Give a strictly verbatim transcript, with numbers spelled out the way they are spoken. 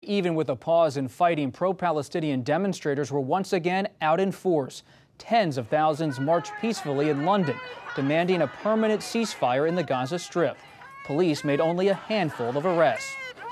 Even with a pause in fighting, pro-Palestinian demonstrators were once again out in force. Tens of thousands marched peacefully in London, demanding a permanent ceasefire in the Gaza Strip. Police made only a handful of arrests.